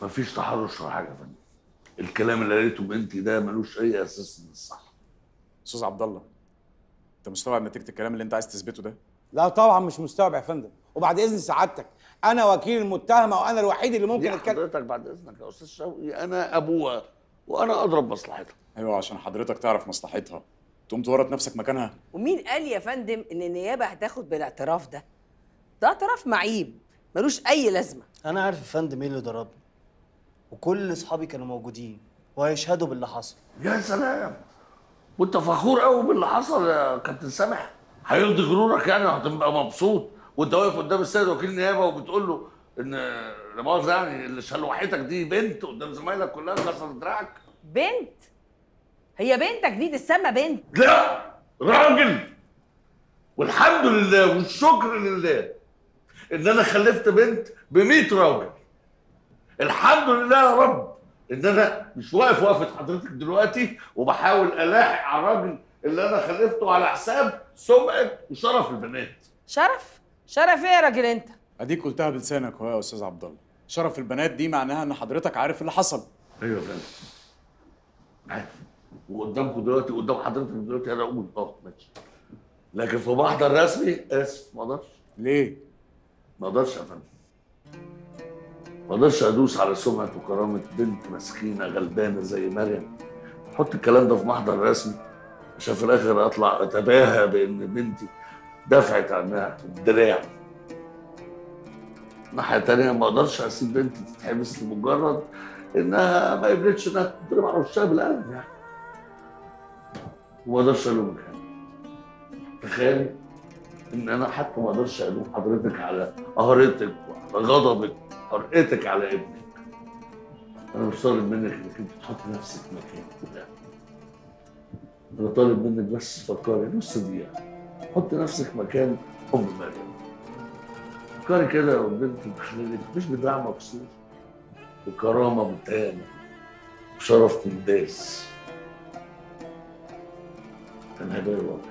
مفيش تحرش ولا حاجه يا فندم. الكلام اللي قالته بنتي ده ملوش اي اساس من الصح. استاذ عبد الله، انت مستوعب نتيجه الكلام اللي انت عايز تثبته ده؟ لا طبعا مش مستوعب يا فندم، وبعد اذن سعادتك انا وكيل المتهمه وانا الوحيد اللي ممكن يا اتكلم. حضرتك بعد اذنك يا استاذ شوقي، انا ابوها وانا اضرب مصلحتها. ايوه، عشان حضرتك تعرف مصلحتها تقوم تورط نفسك مكانها. ومين قال يا فندم ان النيابه هتاخد بالاعتراف ده؟ ده اعتراف معيب ملوش اي لازمه. انا عارف يا فندم ايه اللي ضربني، وكل اصحابي كانوا موجودين وهيشهدوا باللي حصل. يا سلام، وانت فخور قوي باللي حصل يا كابتن سامح؟ هيرضي غرورك يعني وهتبقى مبسوط وانت واقف قدام السيد وكيل النيابه وبتقول له ان لا مؤاخذه يعني اللي شلوحتك دي بنت قدام زمايلك كلها كسرت دراعك؟ بنت؟ هي بنتك دي تتسمى بنت؟ لا، راجل. والحمد لله والشكر لله ان انا خلفت بنت ب100 راجل. الحمد لله يا رب ان انا مش واقف وقفه حضرتك دلوقتي وبحاول الاحق على الراجل اللي انا خلفته على حساب سمعه وشرف البنات. شرف؟ شرف ايه يا راجل انت؟ اديك قلتها بلسانك اهو يا استاذ عبد الله، شرف البنات دي معناها ان حضرتك عارف اللي حصل. ايوه فندم، عارف. وقدامكم دلوقتي قدام حضرتك دلوقتي انا اقول ماشي، لكن في محضر رسمي اسف ما اقدرش. ليه؟ ما اقدرش يا فندم، ما اقدرش ادوس على سمعه وكرامه بنت مسكينه غلبانه زي مريم. حط الكلام ده في محضر رسمي عشان في الاخر اطلع اتباهى بان بنتي دفعت عنها الدراع. الناحيه التانيه ما اقدرش اسيب بنتي تتحبس لمجرد انها ما قبلتش انها تضرب على وشها بالقلم يعني. وما اقدرش الومك يعني. تخيل ان انا حتى ما اقدرش الوم حضرتك على قهرتك وعلى غضبك وحرقتك على ابنك. انا مش طالب منك انك انت تحط نفسك مكاني، لا. انا طالب منك بس فكري نص دقيقه، حط نفسك مكان ام مريم. فكري كده والبنت بتخليك مش بدراع مكسور، بكرامه متهانه، بشرف منداس. كان هيبقى الوضع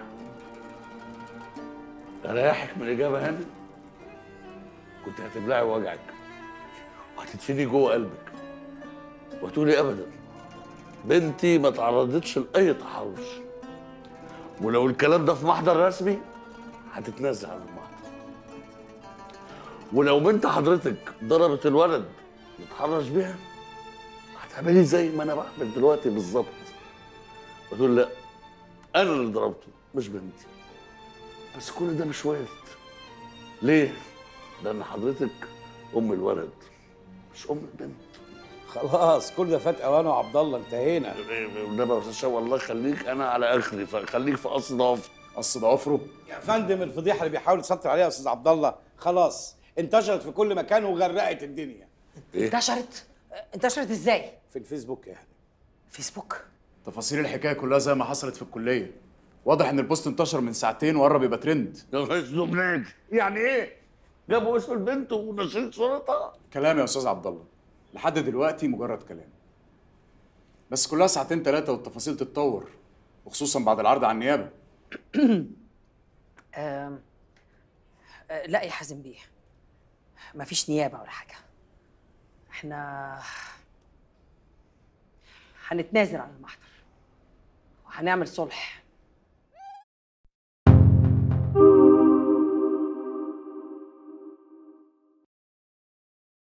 اريحك من الاجابه هاني، كنت هتبلعي وجعك وهتدفني جوه قلبك وتقولي ابدا بنتي ما تعرضتش لاي تحرش. ولو الكلام ده في محضر رسمي هتتنازل عن المحضر. ولو بنت حضرتك ضربت الولد اللي اتحرش بيها هتعملي زي ما انا بعمل دلوقتي بالظبط، وتقول لا انا اللي ضربته مش بنتي. بس كل ده مش وارد. ليه؟ لان حضرتك ام الولد مش ام البنت. خلاص كل ده فات اوانه يا عبد الله، انتهينا. والنبي يا استاذ شوقي الله يخليك انا على اخري، فخليك في قص ضعف. قص ضوافره؟ يا فندم الفضيحه اللي بيحاول يسيطر عليها يا استاذ عبد الله خلاص انتشرت في كل مكان وغرقت الدنيا. إيه؟ انتشرت؟ انتشرت ازاي؟ في الفيسبوك يعني. فيسبوك؟ تفاصيل الحكايه كلها زي ما حصلت في الكليه. واضح ان البوست انتشر من ساعتين وقرب يبقى ترند. يا مجنون، يعني ايه؟ جابوا اسم البنت ونشرت صورتها؟ كلام يا استاذ عبد الله، لحد دلوقتي مجرد كلام. بس كلها ساعتين ثلاثه والتفاصيل تتطور، وخصوصا بعد العرض على النيابه. لا يا حازم بيه، مفيش نيابه ولا حاجه. احنا هنتنازل عن المحضر وهنعمل صلح